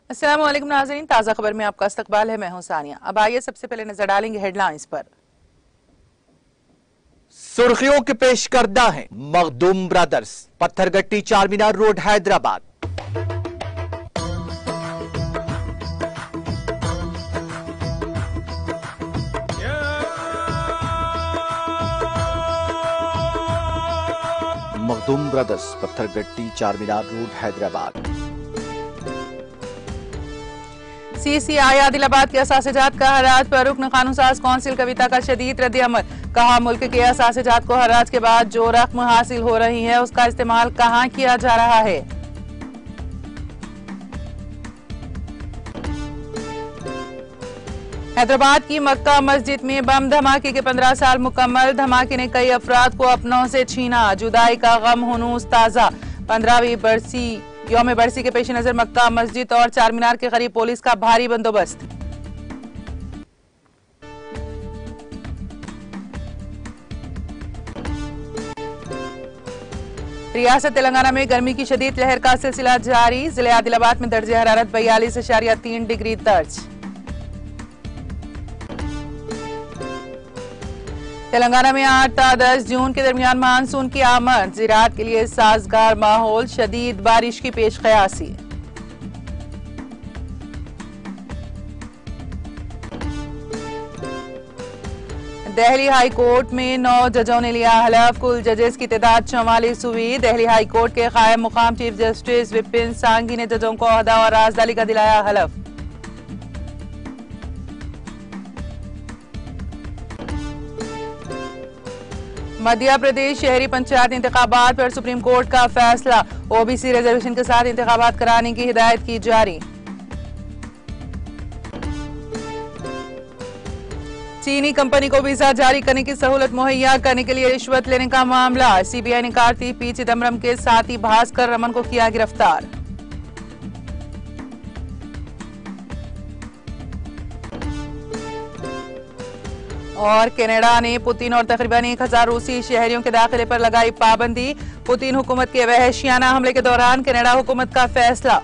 अस्सलाम वालेकुम नाज़रीन, ताज़ा खबर में आपका इस्तकबाल है। मैं हूं सानिया। अब आइए सबसे पहले नजर डालेंगे हेडलाइंस पर। सुर्खियों के पेश करदा है Makhdoom brothers, Pathergatti Charminar road Hyderabad. Makhdoom brothers, Pathergatti Charminar road Hyderabad. CCI Adilabad के असासेजात का हराज पर रुकन कानूनसाज कौंसिल कविता का शदीद रद्द-ए-अमल। कहा, मुल्क के असासेजात को हराज के बाद जो रकम हासिल हो रही है उसका इस्तेमाल कहां किया जा रहा है। हैदराबाद की मक्का मस्जिद में बम धमाके के 15 साल मुकम्मल। धमाके ने कई अफराद को अपनों से छीना। जुदाई का गम हुनूस ताजा। 15वीं बरसी यौम बरसी के पेश नजर मक्का मस्जिद और चारमीनार के करीब पुलिस का भारी बंदोबस्त। रियासत तेलंगाना में गर्मी की शदीद लहर का सिलसिला जारी। जिले आदिलाबाद में दर्जे हरारत 42.3 डिग्री दर्ज। तेलंगाना में 8 ta 10 जून के दरमियान मानसून की आमद। ज़राअत के लिए साजगार माहौल। शदीद बारिश की पेश क़यासी। दिल्ली हाई कोर्ट में 9 जजों ने लिया हलफ। कुल जजेस की तादाद 44 हुई। दिल्ली हाई कोर्ट के कायम मुकाम चीफ जस्टिस विपिन सांघी ने जजों को ओहदा और राजदारी का दिलाया हलफ। मध्य प्रदेश शहरी पंचायत इंतखाबात पर सुप्रीम कोर्ट का फैसला। ओबीसी रिजर्वेशन के साथ इंतखाबात कराने की हिदायत की जारी। चीनी कंपनी को वीजा जारी करने की सहूलत मुहैया करने के लिए रिश्वत लेने का मामला। सीबीआई ने कार्ति पी चिदम्बरम के साथी भास्कर रमन को किया गिरफ्तार। और कनाडा ने पुतिन और तकरीबन 1000 रूसी शहरियों के दाखिले पर लगाई पाबंदी। पुतिन हुकूमत के वहशियाना हमले के दौरान कनाडा हुकूमत का फैसला।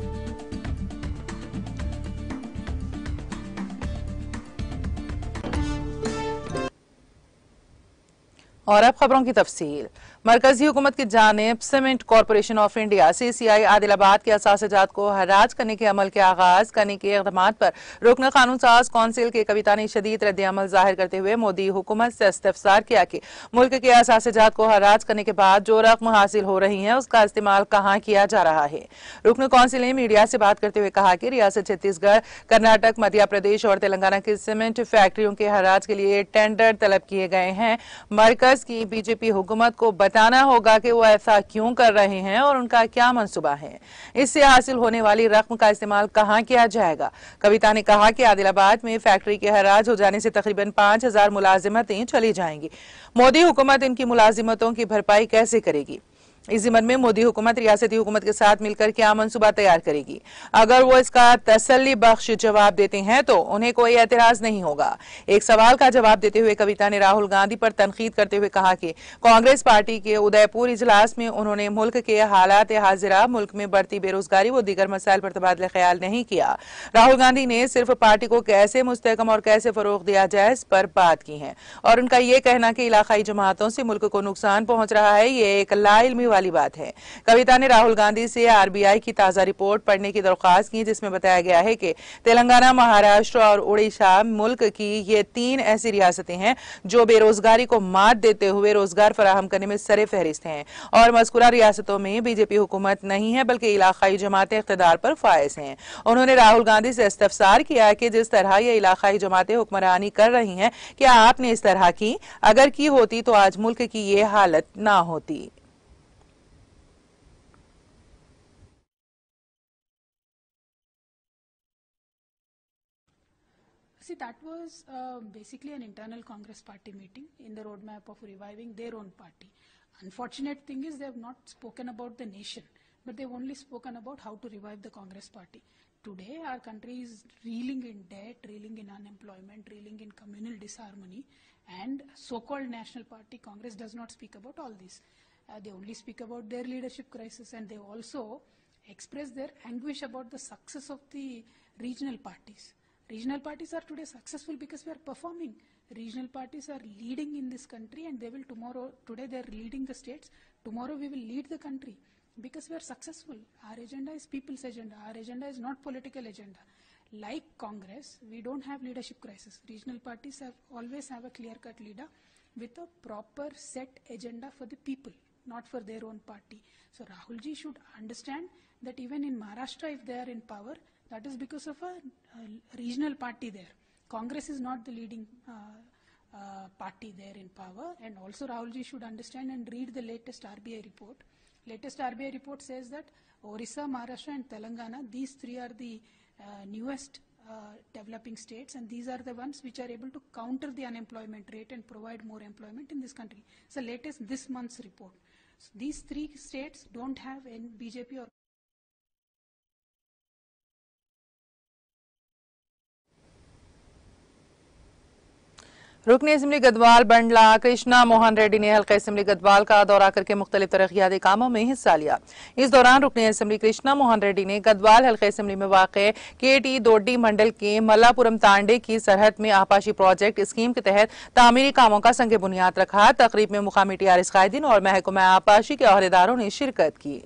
और अब खबरों की तफसील। मरकजी हुकूमत की जानिब cement corporation of India CCI Adilabad के असासेजात को हराज करने के अमल के आगाज करने के इक़दाम पर रुकन कानून साज कौंसिल के कविता ने शदीद रद्द-ए-अमल जाहिर करते हुए मोदी हुकूमत से इस्तफसार किया कि मुल्क के असासेजात को हराज करने के बाद जो रकम हासिल हो रही है उसका इस्तेमाल कहाँ किया जा रहा है। रुकन कौंसिल ने मीडिया से बात करते हुए कहा कि रियासत छत्तीसगढ़, कर्नाटक, मध्य प्रदेश और तेलंगाना की सीमेंट फैक्ट्रियों के हराज के लिए टेंडर तलब किए गए हैं। मरकज की बीजेपी हुकूमत को बताना होगा कि वो ऐसा क्यों कर रहे हैं और उनका क्या मंसूबा है। इससे हासिल होने वाली रकम का इस्तेमाल कहां किया जाएगा। कविता ने कहा कि आदिलाबाद में फैक्ट्री के हराज हो जाने से तकरीबन 5000 मुलाजिमतें चली जाएंगी। मोदी हुकूमत इनकी मुलाजिमतों की भरपाई कैसे करेगी। इस जिम्मन में मोदी हुकूमत रियासती हुकूमत के साथ मिलकर क्या मंसूबा तैयार करेगी। अगर वो इसका तसल्ली बख्श जवाब देते हैं तो उन्हें कोई एतराज नहीं होगा। एक सवाल का जवाब देते हुए कविता ने राहुल गांधी पर तनकीद करते हुए कहा कि कांग्रेस पार्टी के उदयपुर इजलास में उन्होंने मुल्क के हालात हाजिरा, मुल्क में बढ़ती बेरोजगारी व दीगर मसाइल पर तबादला ख्याल नहीं किया। राहुल गांधी ने सिर्फ पार्टी को कैसे मुस्तहकम और कैसे फरोग दिया जाए इस पर बात की है और उनका ये कहना कि इलाकाई जमातों से मुल्क को नुकसान पहुंच रहा है, ये एक लाइल्मी वाली बात है। कविता ने राहुल गांधी से आरबीआई की ताजा रिपोर्ट पढ़ने की दरख्वास्त की जिसमें बताया गया है कि तेलंगाना, महाराष्ट्र और उड़ीसा मुल्क की ये 3 ऐसी रियासतें हैं जो बेरोजगारी को मात देते हुए रोजगार फराहम करने में सरे फहरिस्त हैं और मज़कूरा रियासतों में बीजेपी हुकूमत नहीं है बल्कि इलाकाई जमातें इख्तिदार पर फायज हैं। उन्होंने राहुल गांधी से इस्तफसार किया कि जिस तरह ये इलाकाई जमातें हुक्मरानी कर रही हैं, क्या आपने इस तरह की? अगर की होती तो आज मुल्क की ये हालत ना होती। See, that was basically an internal Congress party meeting in the roadmap of reviving their own party. Unfortunate thing is they have not spoken about the nation, but they've only spoken about how to revive the Congress party. Today, our country is reeling in debt, reeling in unemployment, reeling in communal disharmony, and so-called National Party Congress does not speak about all this. They only speak about their leadership crisis, and they also express their anguish about the success of the regional parties. Regional parties are today successful because we are performing. Regional parties are leading in this country, and they will tomorrow, today they are leading the states, tomorrow we will lead the country because we are successful. Our agenda is people's agenda. Our agenda is not political agenda. Like Congress, we don't have leadership crisis. Regional parties always have a clear-cut leader with a proper set agenda for the people, not for their own party. So Rahul ji should understand that even in Maharashtra, if they are in power, that is because of a regional party there. Congress is not the leading party there in power. And also Rahul ji should understand and read the latest RBI report. Latest RBI report says that Orissa, Maharashtra and Telangana, these three are the newest developing states, and these are the ones which are able to counter the unemployment rate and provide more employment in this country. So latest this month's report. So these three states don't have any BJP or रुकनी assembly Gadwal Bandla Krishna Mohan Reddy ने हल्का assembly Gadwal का दौरा करके मुख्तलिफ तरक्याती कामों में हिस्सा लिया। इस दौरान रुकनी असम्बली कृष्णा मोहन रेड्डी ने गदवाल हल्का असम्बली में वाक़े केटी दोड्डी मंडल के मल्लापुरम तांडे की सरहद में आपाशी प्रोजेक्ट स्कीम के तहत तामीरी कामों का संग बुनियाद रखा। तकरीब में मुकामी टीआरएस कायदीन और महकमा आपाशी के अहदेदारों ने शिरकत की।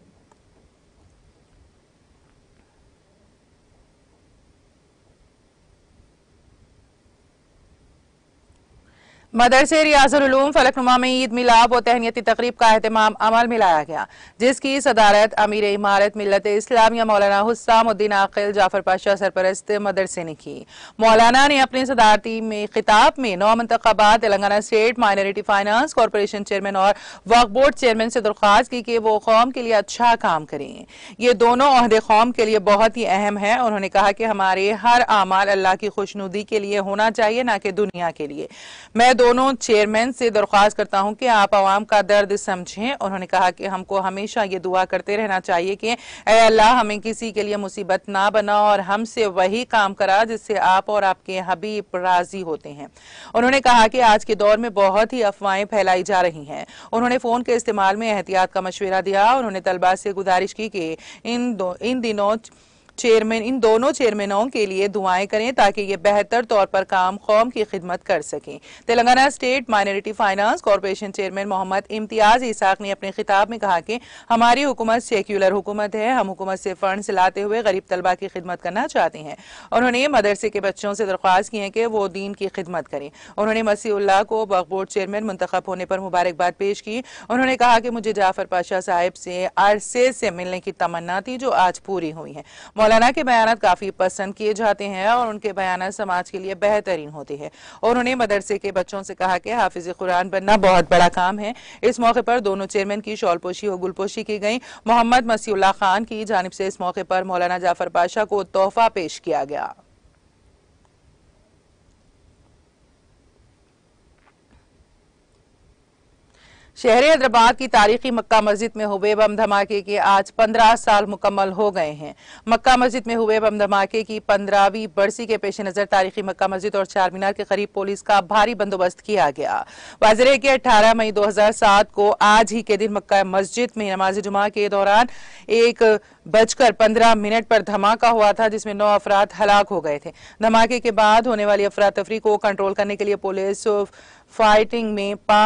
मदरसे रियासुल उलूम फलकनुमा में ईद मिलाप व तहनीती तकरीब का एहतमाम अमल में लाया गया, जिसकी सदारत अमीर इमारत मिल्लत इस्लामिया मौलाना हुस्सामुद्दीन आकिल जाफर पाशा सरपरस्त मदरसे ने की। मौलाना ने अपने सदारती में खिताब में 9 मुंतखबात Telangana state minority finance corporation chairman और वक्फ बोर्ड चेयरमैन से दरख्वास्त की कि वो कौम के लिए अच्छा काम करें। ये दोनों ओहदे कौम के लिए बहुत ही अहम है। उन्होंने कहा कि हमारे हर आमाल अल्लाह की खुशनुदी के लिए होना चाहिए, न कि दुनिया के लिए। मैं दोनों चेयरमैन से दरख्वास्त करता हूं कि आप आवाम का दर्द समझें। उन्होंने कहा कि हमको हमेशा ये दुआ करते रहना चाहिए कि ऐ अल्लाह हमें किसी के लिए मुसीबत ना बना और हमसे वही काम करा जिससे आप और आपके हबीब राजी होते हैं। उन्होंने कहा कि आज के दौर में बहुत ही अफवाहें फैलाई जा रही हैं। उन्होंने फोन के इस्तेमाल में एहतियात का मशवरा दिया। उन्होंने तलबा से गुजारिश की कि इन दोनों चेयरमैनों के लिए दुआएं करें ताकि ये बेहतर तौर पर काम कौम की खिदमत कर सकें। Telangana state minority finance corporation chairman Mohammed Imtiaz Ishaq ने अपने खिताब में कहा कि हमारी हुकूमत सेक्युलर हुकूमत है। हम हुकूमत से फंड लाते हुए गरीब तलबा की खिदमत करना चाहते हैं। उन्होंने मदरसे के बच्चों से दरख्वास्त की है कि वो दीन की खिदमत करें। उन्होंने मसीउल्लाह को वक्फ बोर्ड चेयरमैन मुंतखब होने पर मुबारकबाद पेश की। उन्होंने कहा कि मुझे जाफर पाशा साहिब से अरसे से मिलने की तमन्ना थी, जो आज पूरी हुई है। मौलाना के बयानात काफी पसंद किए जाते हैं और उनके बयानात समाज के लिए बेहतरीन होते हैं। उन्होंने मदरसे के बच्चों से कहा कि हाफिज कुरान बनना बहुत बड़ा काम है। इस मौके पर दोनों चेयरमैन की शॉलपोशी और गुलपोशी की गई। मोहम्मद मसीउल्लाह खान की जानिब से इस मौके पर मौलाना जाफर पाशा को तोहफा पेश किया गया। शहर हैदराबाद की तारीखी मक्का मस्जिद में हुए बम धमाके के आज 15 साल मुकम्मल हो गए हैं। मक्का मस्जिद में हुए बम धमाके की 15वीं बरसी के पेश नजर तारीखी मक्का मस्जिद और चार मीनार के करीब पुलिस का भारी बंदोबस्त किया गया। वाज़ेह है कि 18 मई 2007 को आज ही के दिन मक्का मस्जिद में नमाज जुमा के दौरान 1:15 पर धमाका हुआ था, जिसमें 9 अफराद हलाक हो गए थे। धमाके के बाद होने वाली अफरा तफरी को कंट्रोल करने के लिए पुलिस फायरिंग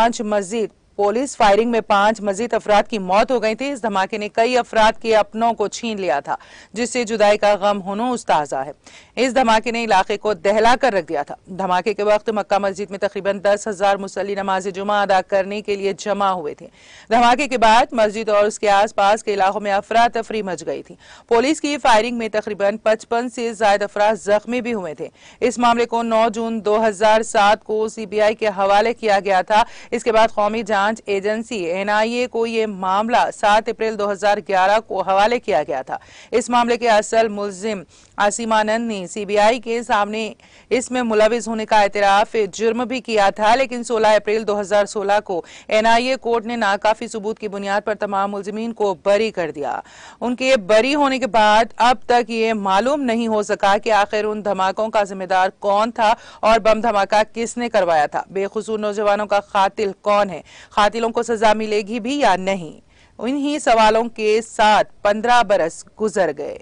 में 5 मजीद अफराद की मौत हो गई थी। इस धमाके ने कई अफराद के अपनों को छीन लिया था, जिससे जुदाई का गम हुनूस ताजा है। इस धमाके ने इलाके को दहला कर रख दिया था। धमाके के वक्त मक्का मस्जिद में तकरीबन 10,000 मुसल्ली नमाज जुमा अदा करने के लिए जमा हुए थे। धमाके के बाद मस्जिद और उसके आसपास के इलाकों में अफरा तफरी मच गई थी। पुलिस की फायरिंग में तकरीबन 55 से ज्यादा अफराद जख्मी भी हुए थे। इस मामले को 9 जून 2007 को CBI के हवाले किया गया था। इसके बाद कौमी जांच एजेंसी NIA को यह मामला 7 अप्रैल 2011 को हवाले किया गया था। इस मामले के असल मुल्जिम आसिमानंद ने CBI के सामने इसमें मुलविस होने का एतराफ जुर्म भी किया था, लेकिन 16 अप्रैल 2016 को NIA कोर्ट ने नाकाफी सबूत की बुनियाद पर तमाम मुल्जिमीन को बरी कर दिया। उनके बरी होने के बाद अब तक ये मालूम नहीं हो सका कि आखिर उन धमाकों का जिम्मेदार कौन था और बम धमाका किसने करवाया था। बेखुसूर नौजवानों का कातिल कौन है, कातिलों को सजा मिलेगी भी या नहीं। इन्हीं सवालों के साथ 15 बरस गुजर गए।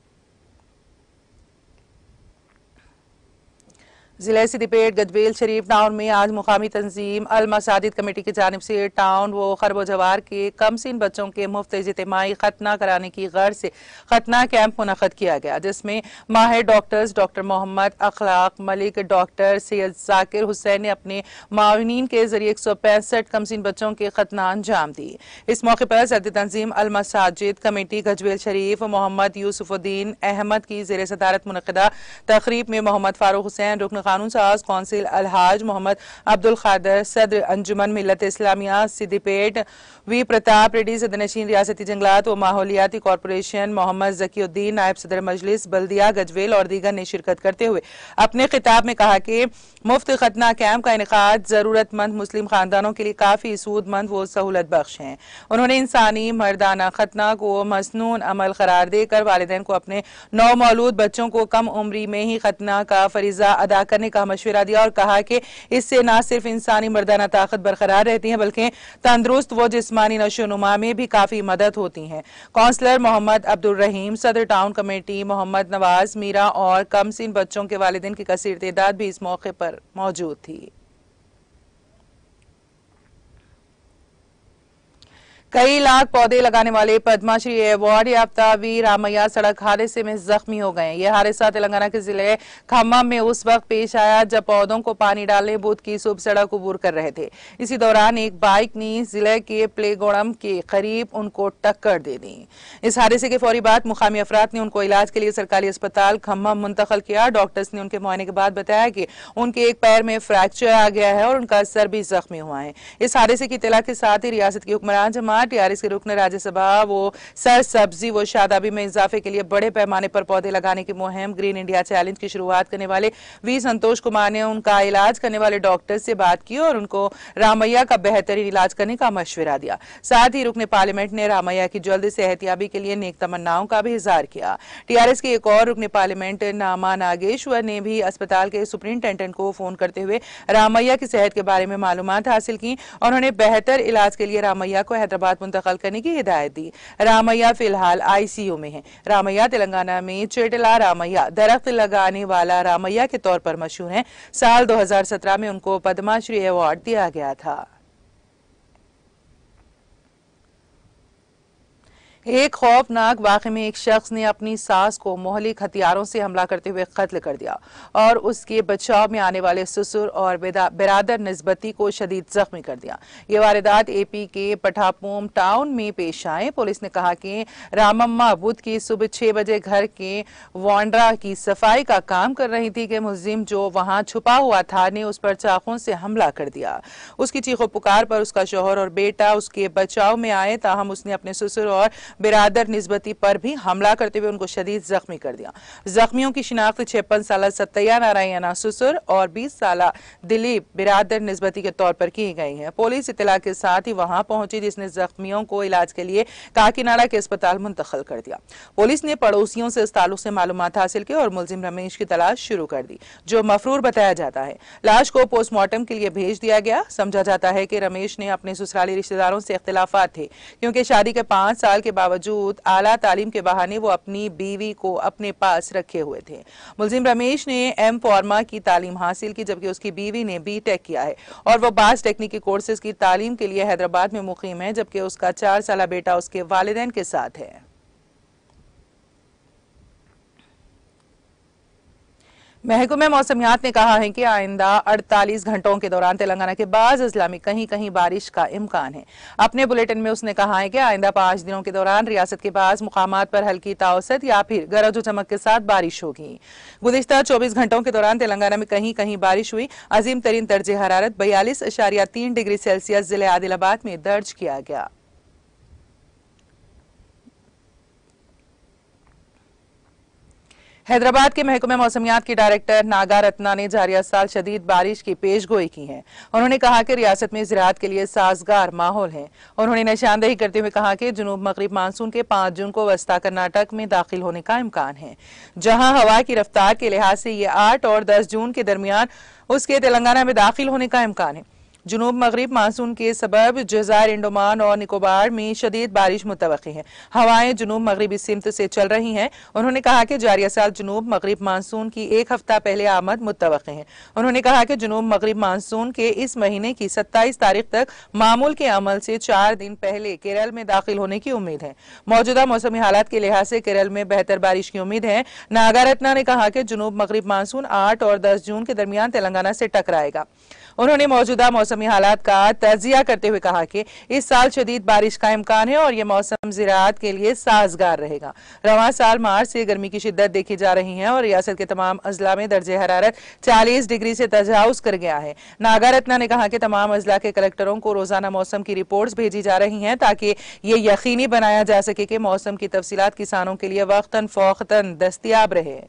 जिला सिद्दीपेट गजवेल शरीफ टाउन में आज मुकामी तंजीम अल मसाजिद कमेटी की जानिब से टाउन व खरबो जवार के कमसिन बच्चों के मुफ्त इज्तिमाई खतना कराने की गर्ज से खतना कैंप मुनक़द किया गया, जिसमें माहिर doctors doctor Mohammad Akhlaq Malik, doctor Syed Zakir Hussain ने अपने माविनीन के जरिए 165 कमसिन बच्चों के खतना अंजाम दी। इस मौके पर सदर तंजीम अल मसाजिद कमेटी गजवेल शरीफ मोहम्मद यूसुफुद्दीन अहमद की ज़ेर सदारत मुनक़दा तकरीब में मोहम्मद फारूक हुसैन रुकन कानून साज कौंसिल अलहाज मोहम्मद अब्दुल खादर, सदर अंजुमन मिल्लत इस्लामिया सिद्दीपेट वी प्रताप रेड्डी, सदरनशीन रियासती जंगलात व माहौलियाती कॉरपोरेशन मोहम्मद जकीउद्दीन, नायब सदर मजलिस बल्दिया गजवेल और दीगर ने शिरकत करते हुए अपने खिताब में कहा कि मुफ्त खतना कैंप का इनेकाद जरूरतमंद मुस्लिम खानदानों के लिए काफी सूदमंद व सहूलत बख्श है। उन्होंने इंसानी मर्दाना खतना को मसनून अमल करार देकर वालिदैन को अपने नौ मौलूद बच्चों को कम उम्री में ही खतना का फरीजा अदा करने का मशवरा दिया और कहा कि इससे न सिर्फ इंसानी मर्दाना ताकत बरकरार रहती है बल्कि तंदुरुस्त व जिस्मानी नशोनुमा में भी काफी मदद होती है। काउंसलर मोहम्मद अब्दुल रहीम, सदर टाउन कमेटी मोहम्मद नवाज मीरा और कमसिन बच्चों के वालिदैन की कसीर तादाद भी इस मौके पर मौजूद थी। कई लाख पौधे लगाने वाले पद्मश्री अवार्ड याफ्ता वीर रामैया सड़क हादसे में जख्मी हो गए। यह हादसा तेलंगाना के जिले खम्मम में उस वक्त पेश आया जब पौधों को पानी डालने बुध की सुबह सड़क अबूर कर रहे थे। इसी दौरान एक बाइक ने जिले के प्लेगोड़म के करीब उनको टक्कर दे दी। इस हादसे के फौरी बाद मुकामी अफराद ने उनको इलाज के लिए सरकारी अस्पताल खम्मम मुंतकिल किया। डॉक्टर्स ने उनके मुआयने के बाद बताया कि उनके एक पैर में फ्रैक्चर आ गया है और उनका सर भी जख्मी हुआ है। इस हादसे की इत्तला के साथ ही रियासत की हुक्मरान जमात टीआरएस के रुकन राज्यसभा वो सर सब्जी व शादाबी में इजाफे के लिए बड़े पैमाने पर पौधे लगाने की मुहिम ग्रीन इंडिया चैलेंज की शुरुआत करने वाले वी संतोष कुमार ने उनका इलाज करने वाले डॉक्टर से बात की और उनको रामैया का बेहतरीन इलाज करने का मशवरा दिया। साथ ही रुकन पार्लियामेंट ने रामैया की जल्द सेहतियाबी के लिए नेक तमन्नाओं का भी इजहार किया। टीआरएस के एक और रुकन पार्लियामेंट नामा नागेश्वर ने भी अस्पताल के सुपरिंटेंडेंट को फोन करते हुए रामैया की सेहत के बारे में मालूमात हासिल की। उन्होंने बेहतर इलाज के लिए रामैया को हैदराबाद मुंतकिल करने की हिदायत दी। रामैया फिलहाल आईसीयू में है। रामैया तेलंगाना में चेटला रामैया दरख्त लगाने वाला रामैया के तौर पर मशहूर है। साल 2017 में उनको पद्मश्री अवार्ड दिया गया था। एक खौफनाक वाक़े में एक शख्स ने अपनी सास को मोहलिक हथियारों से हमला करते हुए कत्ल कर दिया और उसके बचाव में आने वाले ससुर और बिरादर निस्बती को शदीद जख्मी कर दिया। ये वारदात एपी के पठापूम टाउन में पेश आए। पुलिस ने कहा कि रामम्मा बुध की सुबह 6 बजे घर के वांड्रा की सफाई का काम कर रही थी कि मुलजिम जो वहां छुपा हुआ था ने उस पर चाकू से हमला कर दिया। उसकी चीखों पुकार पर उसका शौहर और बेटा उसके बचाव में आए, ताहम उसने अपने ससुर और बिरादर निस्बती पर भी हमला करते हुए उनको शदीद जख्मी कर दिया। जख्मियों की शिनाख्त 56 साला सत्तैया नारायणा ससुर और 20 साला दिलीप बिरादर निस्बती के तौर पर की गई है। पुलिस इत्तला के साथ ही वहां पहुंची जिसने जख्मियों को इलाज के लिए काकीनाडा के अस्पताल मुंतकिल कर दिया। पुलिस ने पड़ोसियों से इस ताल्लुक से मालूमात हासिल की और मुलजिम रमेश की तलाश शुरू कर दी, जो मफरूर बताया जाता है। लाश को पोस्टमार्टम के लिए भेज दिया गया। समझा जाता है कि रमेश ने अपने ससुराली रिश्तेदारों से इख्तिलाफात थे, क्योंकि शादी के 5 साल के बावजूद आला तालीम के बहाने वो अपनी बीवी को अपने पास रखे हुए थे। मुलजिम रमेश ने एम फार्मा की तालीम हासिल की, जबकि उसकी बीवी ने बीटेक किया है और वो बास टेक्निकल कोर्सेज की तालीम के लिए हैदराबाद में मुकीम है, जबकि उसका 4 साला बेटा उसके वालिदैन के साथ है। महकमे मौसमियात ने कहा है कि आइंदा 48 घंटों के दौरान तेलंगाना के बाज़ अजला में कहीं कहीं बारिश का इम्कान है। अपने बुलेटिन में उसने कहा है कि आइंदा 5 दिनों के दौरान रियासत के बाज़ मुकामात पर हल्की ताउसत या फिर गरज चमक के साथ बारिश होगी। गुज़िश्ता 24 घंटों के दौरान तेलंगाना में कहीं कहीं बारिश हुई। अजीम तरीन दर्जे हरारत 42.3 डिग्री सेल्सियस जिले आदिलाबाद में दर्ज किया गया। हैदराबाद के महकमे मौसमियात की डायरेक्टर नागा रत्ना ने जारिया साल शदीद बारिश की पेशगोई की है। उन्होंने कहा कि रियासत में ज़राअत के लिए साजगार माहौल है। उन्होंने निशानदेही करते हुए कहा कि जुनूब मगरिब मानसून के 5 जून को वस्ता कर्नाटक में दाखिल होने का इम्कान है, जहां हवा की रफ्तार के लिहाज से ये 8 और 10 जून के दरमियान उसके तेलंगाना में दाखिल होने का इम्कान है। जुनूब मगरिब मानसून के सबब जज़ायर अंडमान और निकोबार में शदीद बारिश मुतवक्की है। हवाएं जुनूब मगरिबी सिमत से चल रही हैं। उन्होंने कहा कि जारिया साल जुनूब मगरिब मानसून की एक हफ्ता पहले आमद मुतवक्की है। उन्होंने कहा कि जुनूब मगरिब मानसून के इस महीने की 27 तारीख तक मामूल के अमल से 4 दिन पहले केरल में दाखिल होने की उम्मीद है। मौजूदा मौसमी हालात के लिहाज से केरल में बेहतर बारिश की उम्मीद है। नागारत्ना ने कहा कि जुनूब मगरिब मानसून 8 और 10 जून के दरमियान तेलंगाना से टकराएगा। उन्होंने मौजूदा मौसमी हालात का तजिया करते हुए कहा कि इस साल शदीद बारिश का इम्कान है और यह मौसम ज़राअत के लिए साजगार रहेगा। रवां साल मार्च से गर्मी की शिद्दत देखी जा रही है और रियासत के तमाम अजला में दर्जे हरारत 40 डिग्री से तजावुज कर गया है। नागारत्ना ने कहा कि तमाम अजला के कलेक्टरों को रोजाना मौसम की रिपोर्ट्स भेजी जा रही हैं ताकि ये यकीनी बनाया जा सके कि मौसम की तफसीलात किसानों के लिए वक्तन फौक्तन दस्तयाब रहे।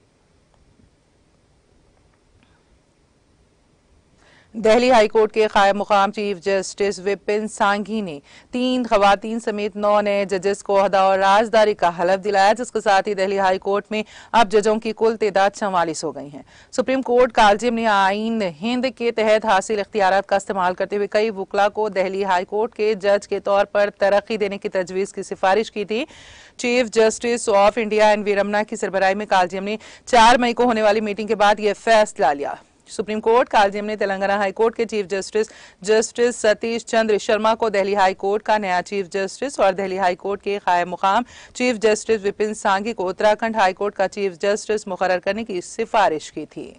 दिल्ली हाईकोर्ट के कायम मुकाम चीफ जस्टिस विपिन सांघी ने 3 खवातीन समेत 9 नए जजेस को ओहदा और राजदारी का हलफ दिलाया, जिसके साथ ही दिल्ली हाईकोर्ट में अब जजों की कुल तादाद 44 हो गई है। सुप्रीम कोर्ट कालजिम ने आईन हिंद के तहत हासिल इख्तियारात का इस्तेमाल करते हुए कई वकला को दिल्ली हाईकोर्ट के जज के तौर पर तरक्की देने की तजवीज़ की सिफारिश की थी। Chief justice of India N V Ramana की सरबराही में कालजिम ने 4 मई को होने वाली मीटिंग के बाद यह फैसला लिया। सुप्रीम कोर्ट कालजिम ने तेलंगाना हाई कोर्ट के चीफ जस्टिस सतीश चंद्र शर्मा को दिल्ली हाई कोर्ट का नया चीफ जस्टिस और दिल्ली हाई कोर्ट के कायम मुकाम चीफ जस्टिस विपिन सांघी को उत्तराखंड हाई कोर्ट का चीफ जस्टिस मुकर्रर करने की सिफारिश की थी।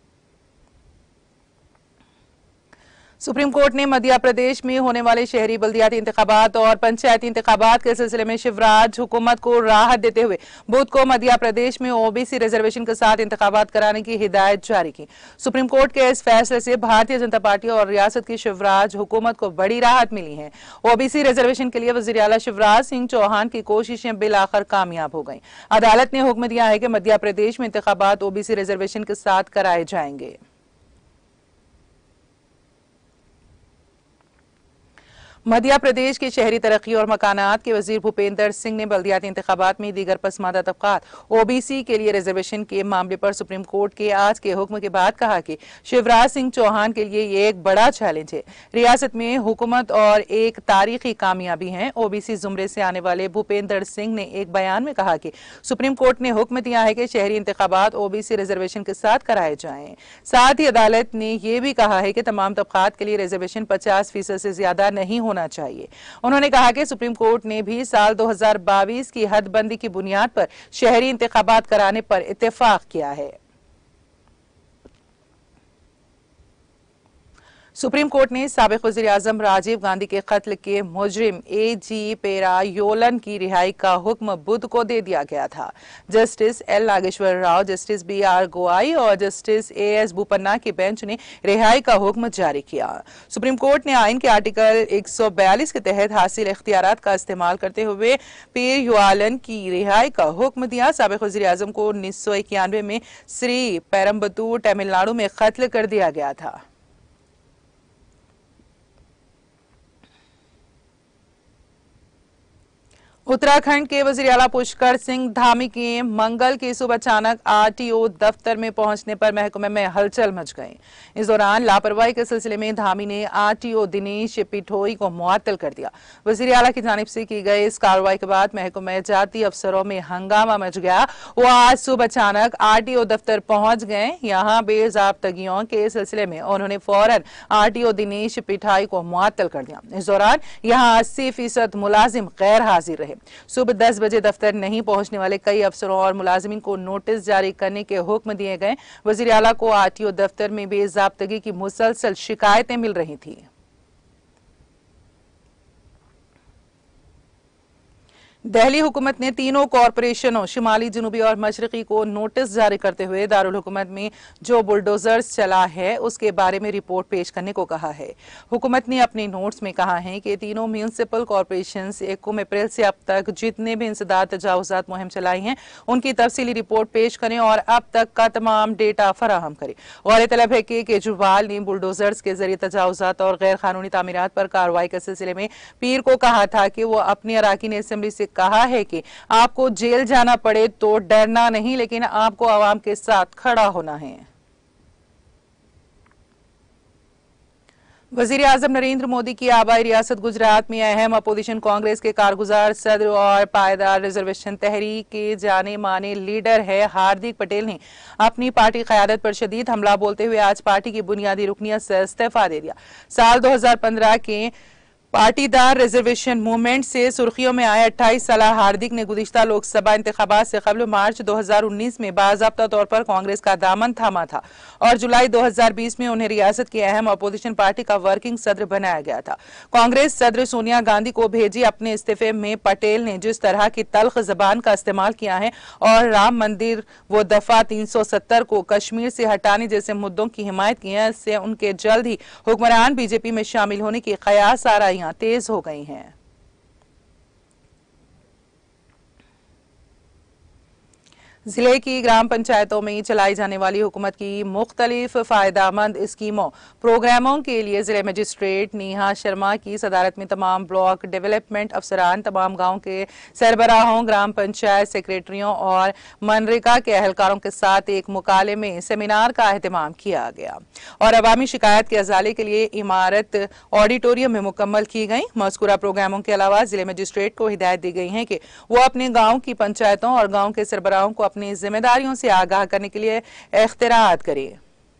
सुप्रीम कोर्ट ने मध्य प्रदेश में होने वाले शहरी बल्दियाती इंतखाबात और पंचायती इंतखाबात के सिलसिले में शिवराज हुकूमत को राहत देते हुए बुध को मध्य प्रदेश में ओबीसी रिजर्वेशन के साथ इंतखाबात कराने की हिदायत जारी की। सुप्रीम कोर्ट के इस फैसले से भारतीय जनता पार्टी और रियासत की शिवराज हुकूमत को बड़ी राहत मिली है। ओबीसी रिजर्वेशन के लिए वज़ीर आला शिवराज सिंह चौहान की कोशिशें बिलाखिर कामयाब हो गईं। अदालत ने हुक्म दिया है कि मध्य प्रदेश में इंतखाबात ओबीसी रिजर्वेशन के साथ कराए जाएंगे। मध्य प्रदेश के शहरी तरक्की और मकानात के वजीर भूपेंद्र सिंह ने बल्दियाती इंतखाबात में दीगर पसमानदा तबकात ओबीसी के लिए रिजर्वेशन के मामले पर सुप्रीम कोर्ट के आज के हुक्म के बाद कहा कि शिवराज सिंह चौहान के लिए ये एक बड़ा चैलेंज है। रियासत में हुकूमत और एक तारीखी कामयाबी है। ओबीसी जुमरे से आने वाले भूपेंद्र सिंह ने एक बयान में कहा कि सुप्रीम कोर्ट ने हुक्म दिया है कि शहरी इंतखाबात ओबीसी रिजर्वेशन के साथ कराए जाएं। साथ ही अदालत ने यह भी कहा है कि तमाम तबकात के लिए रिजर्वेशन 50% से ज्यादा नहीं होना चाहिए। उन्होंने कहा कि सुप्रीम कोर्ट ने भी साल 2022 की हदबंदी की बुनियाद पर शहरी इंतखाबात कराने पर इत्तेफाक किया है। सुप्रीम कोर्ट ने साबिक वज़ीर आज़म राजीव गांधी के कत्ल के मुजरिम एजी पेरा योलन की रिहाई का हुक्म बुध को दे दिया गया था। Justice L Nageswara Rao, justice BR Gavai और जस्टिस AS बोपन्ना की बेंच ने रिहाई का हुक्म जारी किया। सुप्रीम कोर्ट ने आइन के आर्टिकल 142 के तहत हासिल इख्तियारात का इस्तेमाल करते हुए पीर योलन की रिहाई का हुक्म दिया। साबिक वज़ीर आज़म को 1991 में श्री पेरम्बतूर तमिलनाडु में कत्ल कर दिया गया था। उत्तराखंड के वज़ीर आला पुष्कर सिंह धामी के मंगल की सुबह अचानक RTO दफ्तर में पहुंचने पर महकमे में हलचल मच गई। इस दौरान लापरवाही के सिलसिले में धामी ने RTO दिनेश पिठोई को मुअत्तल कर दिया। वज़ीर आला की जानिब से की गई इस कार्रवाई के बाद महकमे जाती अफसरों में हंगामा मच गया। वो आज सुबह अचानक RTO दफ्तर पहुंच गए। यहाँ बेज़ाब्तगियों के सिलसिले में उन्होंने फौरन RTO दिनेश पिठाई को मुअत्तल कर दिया। इस दौरान यहाँ 80% मुलाजिम गैर हाजिर रहे। सुबह 10 बजे दफ्तर नहीं पहुंचने वाले कई अफसरों और मुलाजिमीन को नोटिस जारी करने के हुक्म दिए गए। वज़ीर आला को RTO दफ्तर में बेज़ाब्तगी की मुसलसल शिकायतें मिल रही थी। दिल्ली हुकूमत ने तीनों कॉरपोरेशनों शिमाली, जनूबी और मशरकी को नोटिस जारी करते हुए दारुल हुकूमत में जो बुलडोजर्स चला है उसके बारे में रिपोर्ट पेश करने को कहा है। हुकूमत ने अपने नोट्स में कहा है कि तीनों म्यूनिसिपल कॉरपोरेशन 1 अप्रैल से अब तक जितने भी इंसदाद तजावुजात मुहिम चलाई हैं उनकी तफसीली रिपोर्ट पेश करें और अब तक का तमाम डेटा फराहम करें। गौरतलब है कि केजरीवाल ने बुलडोजर्स के जरिए तजावुजात और गैर कानूनी तामीरात पर कार्रवाई के सिलसिले में पीर को कहा था कि वो अपनी अराकीन असेंबली से कहा है कि आपको जेल जाना पड़े तो डरना नहीं, लेकिन आपको आवाम के साथ खड़ा होना है। वजीर आजम नरेंद्र मोदी की आबाई रियासत गुजरात में अहम अपोजिशन कांग्रेस के कारगुजार सदर और पायदार रिजर्वेशन तहरीक के जाने माने लीडर है हार्दिक पटेल ने अपनी पार्टी क़यादत पर शदीद हमला बोलते हुए आज पार्टी की बुनियादी रुकनियत से इस्तीफा दे दिया। साल 2015 के पाटीदार रिजर्वेशन मूवमेंट से सुर्खियों में आए 28 साल हार्दिक ने गुज़िश्ता लोकसभा इंतखाबात से कबल मार्च 2019 में बाज़ाब्ता तौर पर कांग्रेस का दामन थामा था और जुलाई 2020 में उन्हें रियासत की अहम अपोजिशन पार्टी का वर्किंग सदर बनाया गया था। कांग्रेस सदर सोनिया गांधी को भेजी अपने इस्तीफे में पटेल ने जिस तरह की तल्ख जबान का इस्तेमाल किया है और राम मंदिर व दफा 370 को कश्मीर से हटाने जैसे मुद्दों की हिमायत की है, इससे उनके जल्द ही हुक्मरान बीजेपी में शामिल होने की कयास आ रही तेज हो गई हैं। जिले की ग्राम पंचायतों में चलाई जाने वाली हुकूमत की मुख्तलिफ फायदामंद स्कीमों प्रोग्रामों के लिए जिले मजिस्ट्रेट नेहा शर्मा की सदारत में तमाम ब्लॉक डेवलपमेंट अफसरान, तमाम गांव के सरबराहों, ग्राम पंचायत सेक्रेटरियों और मनरेगा के अहलकारों के साथ एक मुकाले में सेमिनार का एहतमाम किया गया और अवामी शिकायत के अजाले के लिए इमारत ऑडिटोरियम में मुकम्मल की गई। मज़कूरा प्रोग्रामों के अलावा जिले मजिस्ट्रेट को हिदायत दी गई है कि वो अपने गाँव की पंचायतों और गाँव के सरबराहों को अपनी जिम्मेदारियों से आगाह करने के लिए इख्तिरात करें।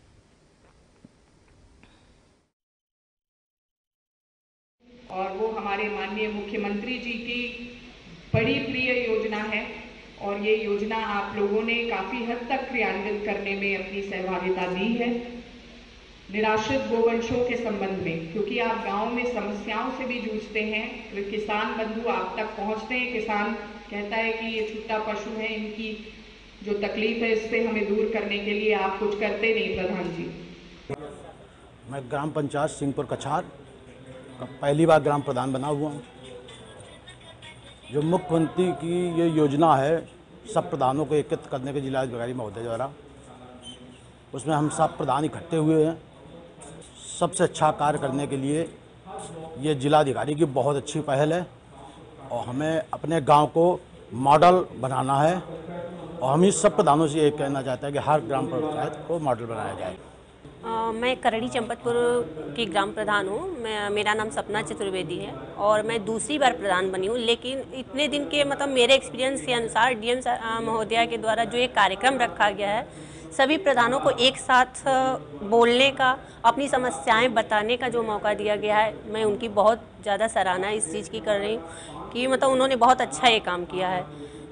और वो हमारे माननीय मुख्यमंत्री जी की बड़ी प्रिय योजना है और ये योजना आप लोगों ने काफी हद तक क्रियान्वित करने में अपनी सहभागिता दी है। निराश्रित गोवंशों के संबंध में, क्योंकि आप गांव में समस्याओं से भी जूझते हैं, तो किसान बंधु आप तक पहुंचते हैं। किसान कहता है कि ये छुट्टा पशु है, इनकी जो तकलीफ है इससे हमें दूर करने के लिए आप कुछ करते नहीं प्रधान जी। मैं ग्राम पंचायत सिंहपुर कछार का पहली बार ग्राम प्रधान बना हुआ हूँ। जो मुख्यमंत्री की ये योजना है सब प्रधानों को एकत्रित करने के जिलाधिकारी महोदय द्वारा, उसमें हम सब प्रधान इकट्ठे हुए हैं। सबसे अच्छा कार्य करने के लिए ये जिलाधिकारी की बहुत अच्छी पहल है और हमें अपने गांव को मॉडल बनाना है और हम इस सब प्रधानों से ये कहना चाहते हैं कि हर ग्राम पंचायत को मॉडल बनाया जाए। मैं करड़ी चंपतपुर की ग्राम प्रधान हूँ। मेरा नाम सपना चतुर्वेदी है और मैं दूसरी बार प्रधान बनी हूँ। लेकिन इतने दिन के मेरे एक्सपीरियंस के अनुसार डीएम महोदया के द्वारा जो एक कार्यक्रम रखा गया है, सभी प्रधानों को एक साथ बोलने का, अपनी समस्याएं बताने का जो मौका दिया गया है, मैं उनकी बहुत ज़्यादा सराहना इस चीज़ की कर रही हूँ कि उन्होंने बहुत अच्छा ये काम किया है।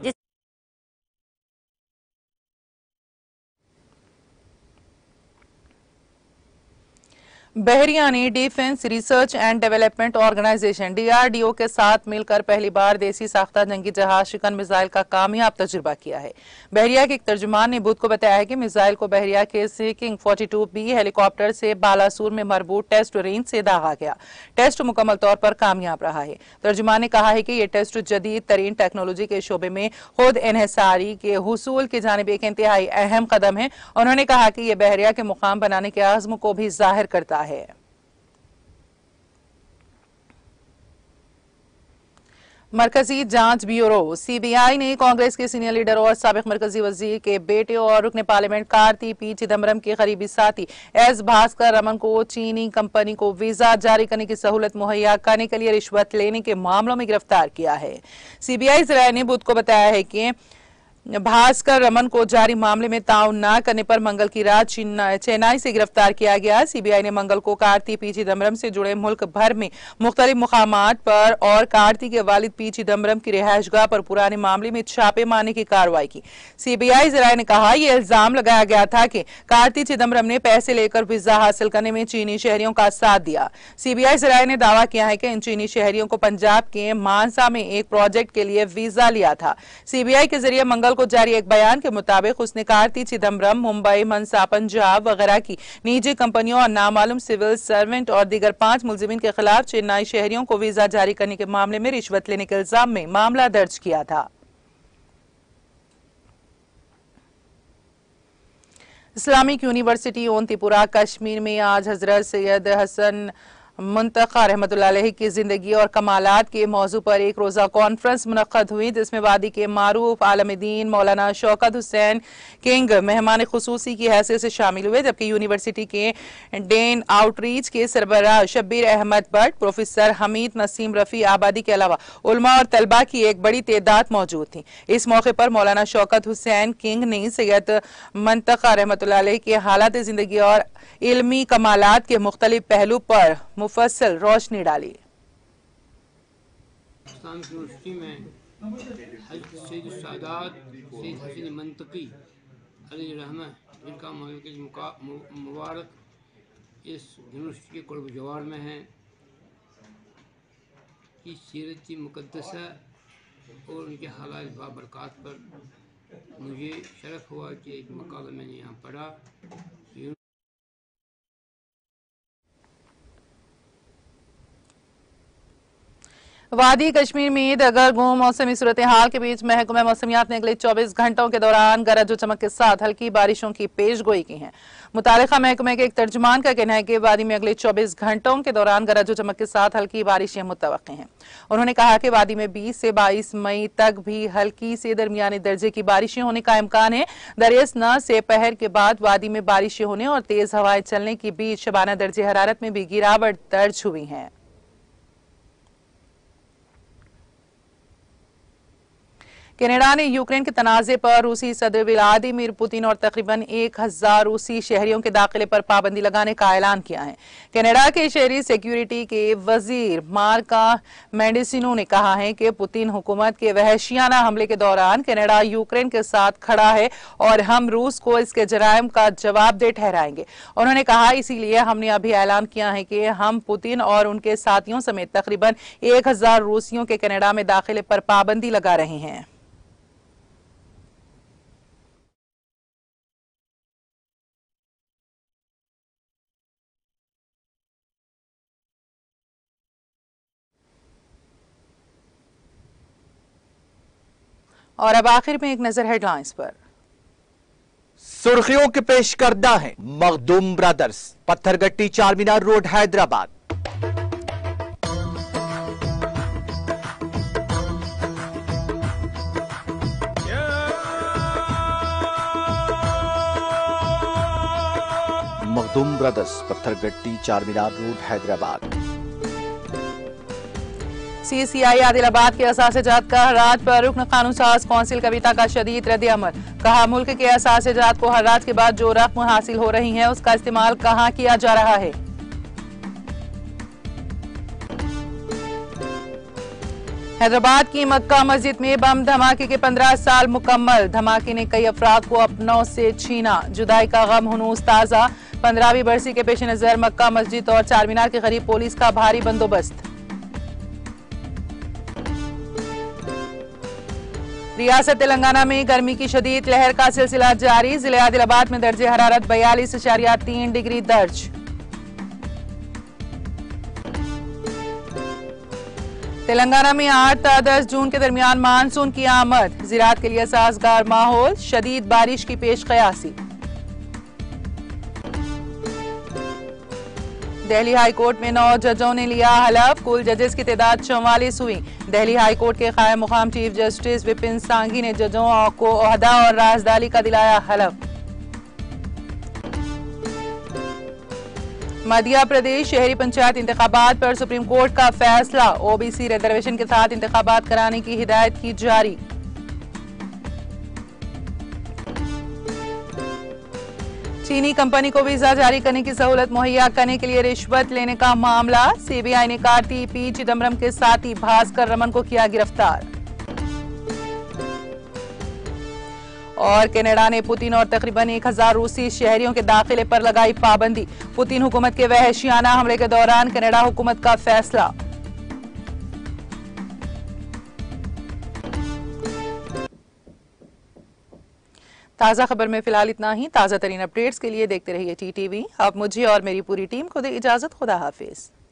बहरिया ने defence research and development organisation DRDO के साथ मिलकर पहली बार देसी साख्ता जंगी जहाज शिकन मिसाइल का कामयाब तजुर्बा किया है। बहरिया के एक तर्जुमान ने बुध को बताया है कि मिसाइल को बहरिया के सीकिंग 42B हेलीकॉप्टर से बालासूर में मरबूत टेस्ट रेंज से दागा गया। टेस्ट मुकम्मल तौर पर कामयाब रहा है। तर्जुमान ने कहा है कि यह टेस्ट जदीद तरीन टेक्नोलॉजी के शोबे में खुद इन्हिसारी के हुसूल की जानिब एक इंतहाई अहम कदम है। उन्होंने कहा कि यह बहरिया के मुकाम बनाने के आज़्म को भी जाहिर करता है। मरकजी जांच ब्यूरो CBI ने कांग्रेस के सीनियर लीडर और साबिक मरकजी वजीर के बेटे और रुकने पार्लियामेंट कार्ति P चिदम्बरम के करीबी साथी एस भास्कर रमन को चीनी कंपनी को वीजा जारी करने की सहूलत मुहैया करने के लिए रिश्वत लेने के मामलों में गिरफ्तार किया है। CBI जराये ने बुध को बताया है कि भास्कर रमन को जारी मामले में ताउन न करने पर मंगल की रात चेन्नई से गिरफ्तार किया गया। CBI ने मंगल को कार्ति P चिदम्बरम से जुड़े मुल्क भर में मुख्तलिफ मुकामात पर और कार्ति के वालिद P चिदम्बरम की रिहायशगाह पर पुराने मामले में छापे मारने की कार्रवाई की। CBI जराये ने कहा, यह इल्जाम लगाया गया था कि कार्ति चिदम्बरम ने पैसे लेकर वीजा हासिल करने में चीनी शहरियों का साथ दिया। CBI जराये ने दावा किया है कि इन चीनी शहरियों को पंजाब के मानसा में एक प्रोजेक्ट के लिए वीजा लिया था। CBI के जरिए मंगल को जारी एक बयान के मुताबिक उसने कार्ति चिदम्बरम, मुंबई, मनसा, पंजाब वगैरह की निजी कंपनियों और नामालूम सिविल सर्वेंट और दीगर 5 मुलजिमीन के खिलाफ चेन्नई शहरियों को वीजा जारी करने के मामले में रिश्वत लेने के इल्जाम में मामला दर्ज किया था। Islamic university on Tripura Kashmir में आज हजरत सैयद हसन मुंतखा रहमतुल्लाह अलैह की जिंदगी और कमालात के मौजू पर एक रोजा कॉन्फ्रेंस मुनक्कद हुई, जिसमें वादी के मारूफ आलम दीन मौलाना शौकत हुसैन किंग मेहमान खुसूसी की हैसियत से शामिल हुए, जबकि यूनिवर्सिटी के डेन आउटरीच के सरबराह शब्बीर अहमद भट्ट, प्रोफेसर हमीद नसीम रफी आबादी के अलावा उलमा और तलबा की एक बड़ी तादाद मौजूद थी। इस मौके पर मौलाना शौकत हुसैन किंग ने सैयद मुंतखा रहमतुल्लाह अलैह के हालात जिंदगी और इल्मी कमालात के मुख्तलिफ पहलू पर मुफस्सल रोशनी डाली। इस्लामिक यूनिवर्सिटी में सैयद सादात सैयद हसन मंतकी अलैहि रहमत, जिनका मुबारक इस यूनिवर्सिटी के कुर्ब जवार में है, की सीरत मुक़द्दसा और उनके हालात बाबरकत पर मुझे शरफ हुआ कि एक मकाला मैंने यहाँ पढ़ा। वादी कश्मीर में दगरगूं मौसमी सूरत हाल के बीच महकमा मौसमियात ने अगले 24 घंटों के दौरान गरज और चमक के साथ हल्की बारिशों की पेशगोई की है। मुतालिका महकमे के एक तर्जुमान का कहना है कि वादी में अगले 24 घंटों के दौरान गरज और चमक के साथ हल्की बारिशें मुतवक्की हैं। उन्होंने कहा कि वादी में 20 से 22 मई तक भी हल्की से दरमियाने दर्जे की बारिशें होने का इम्कान है। दरियासना से पहर के बाद वादी में बारिशें होने और तेज हवाएं चलने के बीच शबाना दर्जे हरारत में भी गिरावट दर्ज हुई है। कनाडा ने यूक्रेन के तनाज़े पर रूसी सदर व्लादिमीर पुतिन और तकरीबन 1000 रूसी शहरियों के दाखिले पर पाबंदी लगाने का ऐलान किया है। कनाडा के शहरी सिक्योरिटी के वजीर मार्का मेंडिसिनो ने कहा है कि पुतिन हुकूमत के वहशियाना हमले के दौरान कनाडा यूक्रेन के साथ खड़ा है और हम रूस को इसके जराइम का जवाबदेह ठहराएंगे। उन्होंने कहा, इसीलिए हमने अभी ऐलान किया है कि हम पुतिन और उनके साथियों समेत तकरीबन 1000 रूसियों के कनाडा में दाखिले पर पाबंदी लगा रहे हैं। और अब आखिर में एक नजर हेडलाइंस पर। सुर्खियों के पेश करदा है Makhdoom brothers, Pathergatti Charminar road Hyderabad. Makhdoom brothers, Pathergatti Charminar road Hyderabad. CCI Adilabad के असासे-जात का हर्राज पर रुकन कानून साज कौंसिल कविता का शदीद रद्द-ए-अमल। कहा, मुल्क के असासे-जात को हर्राज के बाद जो रकम हासिल हो रही है उसका इस्तेमाल कहां किया जा रहा है। हैदराबाद की मक्का मस्जिद में बम धमाके के 15 साल मुकम्मल। धमाके ने कई अफराद को अपनों से छीना, जुदाई का गम हुनूस ताजा। 15वीं बरसी के पेश नजर मक्का मस्जिद और चारमीनार के करीब पुलिस का भारी बंदोबस्त। रियासत तेलंगाना में गर्मी की शदीद लहर का सिलसिला जारी। जिले आदिलाबाद में दर्जे हरारत 42.3 डिग्री दर्ज। तेलंगाना में 8 से 10 जून के दरमियान मानसून की आमद। ज़राअत के लिए साजगार माहौल, शदीद बारिश की पेश कयासी। दिल्ली हाई कोर्ट में 9 जजों ने लिया हलफ। कुल जजेस की तादाद 44 हुई। दिल्ली हाई कोर्ट के कायम मुकाम चीफ जस्टिस विपिन सांघी ने जजों को ओहदा और राजदारी का दिलाया हलफ। मध्य प्रदेश शहरी पंचायत इंतखाबात पर सुप्रीम कोर्ट का फैसला। ओबीसी रिजर्वेशन के साथ इंतखाबात कराने की हिदायत की जारी। चीनी कंपनी को वीजा जारी करने की सहूलत मुहैया करने के लिए रिश्वत लेने का मामला। सीबीआई ने कार्ति पी चिदम्बरम के साथी भास्कर रमन को किया गिरफ्तार। और कनाडा ने पुतिन और तकरीबन 1000 रूसी शहरियों के दाखिले पर लगाई पाबंदी। पुतिन हुकूमत के वहशियाना हमले के दौरान कनाडा हुकूमत का फैसला। ताज़ा खबर में फिलहाल इतना ही। ताज़ा तरीन अपडेट्स के लिए देखते रहिए TTV। अब मुझे और मेरी पूरी टीम को दे इजाजत। खुदा हाफिज।